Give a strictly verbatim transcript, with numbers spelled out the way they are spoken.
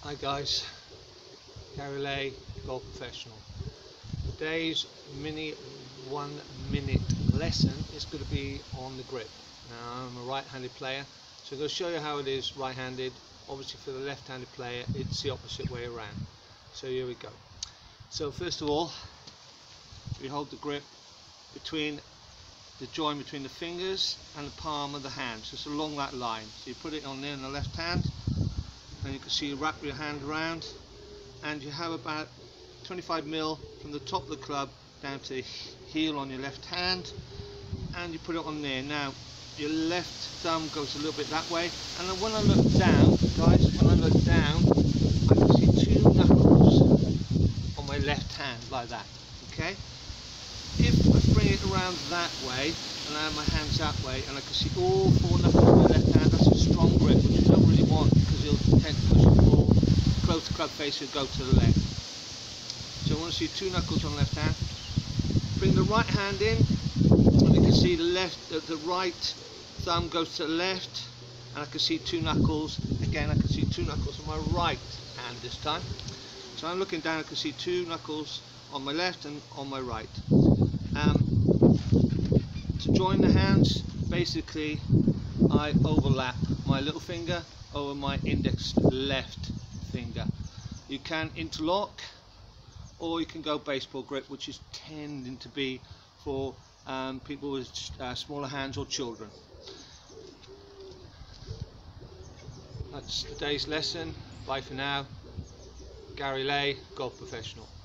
Hi guys, Gary Ley, Golf Professional. Today's mini one minute lesson is going to be on the grip. Now I'm a right-handed player, so I'm going to show you how it is right-handed. Obviously for the left-handed player it's the opposite way around. So here we go. So first of all, we hold the grip between the join between the fingers and the palm of the hand, so it's along that line. So you put it on there in the left hand, and you can see you wrap your hand around, and you have about twenty-five mil from the top of the club down to the heel on your left hand, and you put it on there. Now your left thumb goes a little bit that way, and then when I look down, guys, when I look down, I can see two knuckles on my left hand like that. Okay. If I bring it around that way and I have my hands that way and I can see all four knuckles on my left hand, that's a strong grip, which you don't really want because you'll tend to push it all close to club face and go to the left. So I want to see two knuckles on the left hand. Bring the right hand in and you can see the left, the, the right thumb goes to the left, and I can see two knuckles. Again, I can see two knuckles on my right hand this time. So I'm looking down, I can see two knuckles on my left and on my right. Um, to join the hands, basically I overlap my little finger over my index left finger. You can interlock, or you can go baseball grip, which is tending to be for um, people with uh, smaller hands or children. That's today's lesson. Bye for now. Gary Ley, Golf Professional.